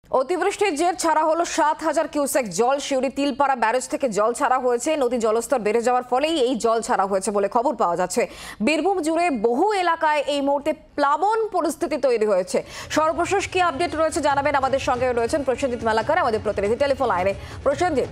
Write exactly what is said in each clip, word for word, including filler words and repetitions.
অতিবৃষ্টির জের ছাড়া হলো সাত হাজার কিউসেক জল। শিউরি তিলপাড়া ব্যারেজ থেকে জল ছাড়া হয়েছে। নদী জলস্তর বেড়ে যাওয়ার ফলেই এই জল ছাড়া হয়েছে বলে খবর পাওয়া যাচ্ছে। বীরভূম জুড়ে বহু এলাকায় এই মুহূর্তে প্লাবন পরিস্থিতি তৈরি হয়েছে। সর্বশেষ কি আপডেট রয়েছে জানাবেন। আমাদের সঙ্গে রয়েছেন প্রসেনজিৎ মালাকার, আমাদের প্রতিনিধি টেলিফোন লাইনে। প্রসেনজিৎ,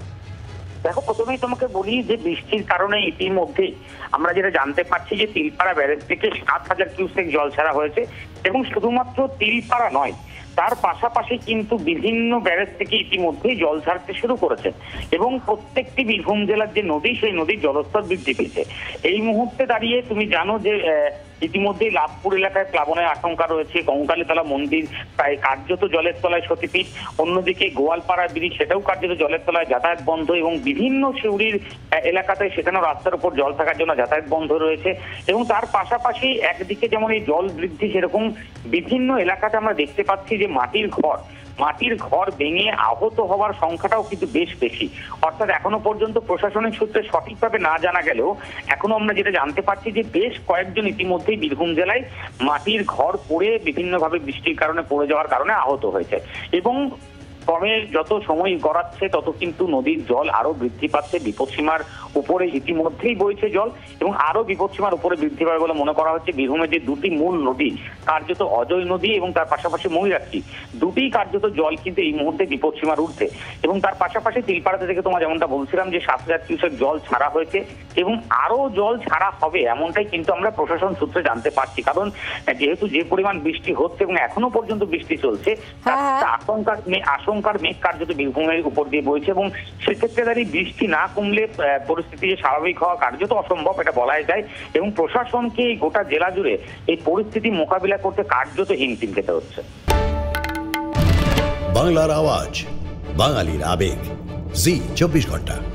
দেখো, প্রথমেই তোমাকে বলি যে বৃষ্টির কারণে ইতিমধ্যে আমরা যেটা জানতে পারছি যে তিলপাড়া ব্যারেজ থেকে সাত হাজার কিউসেক জল ছাড়া হয়েছে এবং শুধুমাত্র তিলপাড়া নয়, তার পাশাপাশি কিন্তু বিভিন্ন ব্যারেজ থেকে ইতিমধ্যেই জল ছাড়তে শুরু করেছে এবং প্রত্যেকটি বীরভূম জেলার যে নদী, সেই নদীর জলস্তর বৃদ্ধি পেয়েছে। এই মুহূর্তে দাঁড়িয়ে তুমি জানো যে ইতিমধ্যেই লাভপুর এলাকায় প্লাবনের আশঙ্কা রয়েছে। কঙ্কালীতলা মন্দির প্রায় কার্যত জলের তলায় সতীপীঠ, অন্যদিকে গোয়ালপাড়া ব্রিজ সেটাও কার্যত জলের তলায়, যাতায়াত বন্ধ এবং বিভিন্ন শিউরির এলাকাতে সেখানেও রাস্তার উপর জল থাকার জন্য যাতায়াত বন্ধ রয়েছে। এবং তার পাশাপাশি একদিকে যেমন এই জল বৃদ্ধি, সেরকম বিভিন্ন এলাকাতে আমরা দেখতে পাচ্ছি যে মাটির ঘর মাটির ঘর ভেঙে আহত হওয়ার সংখ্যাটাও কিন্তু বেশ বেশি। অর্থাৎ এখনো পর্যন্ত প্রশাসনিক সূত্রে সঠিকভাবে না জানা গেলেও এখনো আমরা যেটা জানতে পারছি যে বেশ কয়েকজন ইতিমধ্যেই বীরভূম জেলায় মাটির ঘর পড়ে বিভিন্নভাবে বৃষ্টির কারণে পড়ে যাওয়ার কারণে আহত হয়েছে। এবং ক্রমে যত সময় গড়াচ্ছে তত কিন্তু নদীর জল আরো বৃদ্ধি পাচ্ছে। বিপদসীমার উপরে ইতিমধ্যেই বইছে জল এবং আরো বিপদসীমার উপরে বৃদ্ধি পাবে বলে মনে করা হচ্ছে। বীরভূমের যে দুটি মূল নদী, কার্যত অজয় নদী এবং তার পাশাপাশি ময়ূরাক্ষী, দুটি কার্যত জল কিন্তু এই মুহূর্তে বিপদসীমার ঊর্ধ্বে। এবং তার পাশাপাশি তিলপাড়াতে থেকে তোমার যেমনটা বলছিলাম যে সাত হাজার কিউসেক জল ছাড়া হয়েছে এবং আরো জল ছাড়া হবে, এমনটাই কিন্তু আমরা প্রশাসন সূত্রে জানতে পারছি। কারণ যেহেতু যে পরিমাণ বৃষ্টি হচ্ছে এবং এখনো পর্যন্ত বৃষ্টি চলছে, আশঙ্কার আশঙ্কার মেঘ কার্যত বীরভূমের উপর দিয়ে বইছে এবং সেক্ষেত্রে দাঁড়িয়ে বৃষ্টি না কমলে পরিস্থিতি যে স্বাভাবিক হওয়া কার্যত অসম্ভব, এটা বলাই যায়। এবং প্রশাসনকে এই গোটা জেলা জুড়ে এই পরিস্থিতি মোকাবিলা করতে কার্যত হিমশিম খেতে হচ্ছে। বাংলার আওয়াজ, বাঙালির আবেগ, জি চব্বিশ ঘন্টা।